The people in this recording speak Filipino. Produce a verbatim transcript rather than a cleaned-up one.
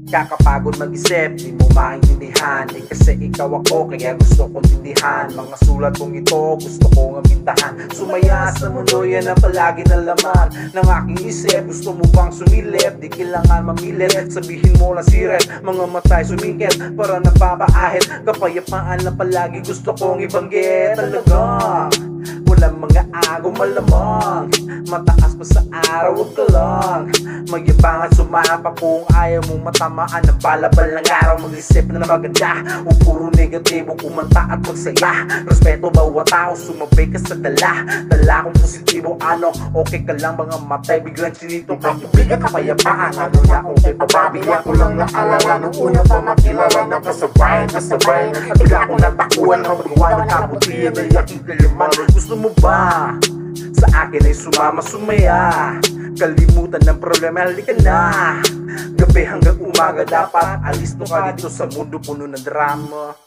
Kakapagod mag-isip, di mo maintindihan. Eh kasi ikaw ako, kaya gusto kong tindihan. Mga sulat kong ito, gusto kong amintahan. Sumaya sa mundo, yan ang palagi na laman ng aking isip. Gusto mo bang sumilip? Di kailangan mamilit. Sabihin mo lang siret, mga matay sumingkit para napapaahit. Kapayapaan na palagi gusto kong ibanggit. Talaga walang mga agaw malamang, mataas pa sa araw, huwag ka lang magyabang at sumapa kung ayaw mong matamaan ng balabal ng araw. Mag-isip na maganda, huwag puro negatibo, kumanta at magsaya. Respeto bawat tao, sumabay ka sa dala. Dala kong positibo, ano, okay ka lang mga matay. Biglang sinito ka, tubigan kapayapaan. Ano na okay pababiya ko lang naalala nung una pa makilala na kasabay, kasabay. At bigla ko natakuan na magawa ng kabutihan na yaking kaliman. Gusto mo ba sa akin ay sumama, sumaya? Kalimutan ng problema, halika na. Gabi hanggang umaga dapat alis to ka dito sa mundo puno ng drama.